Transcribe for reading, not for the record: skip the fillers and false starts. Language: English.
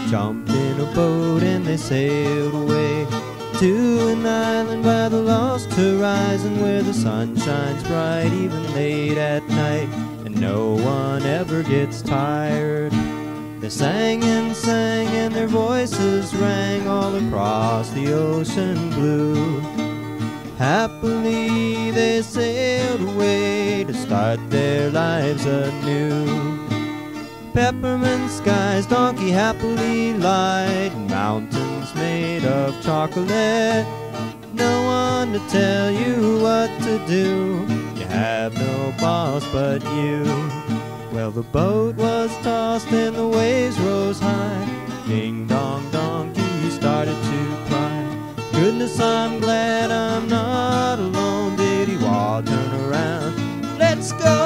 jumped in a boat and they sailed away to an island by the lost horizon, where the sun shines bright even late at night, and no one ever gets tired. They sang and their voices rang all across the ocean blue. Happily they sailed away to start their lives anew. Peppermint skies, donkey happily lied, and mountains made of chocolate. No one to tell you what to do, you have no boss but you. Well, the boat was tossed and the waves rose high. Ding dong, donkey started to cry. Goodness, I'm glad I'm not alone. Diddy-wah, turn around, let's go.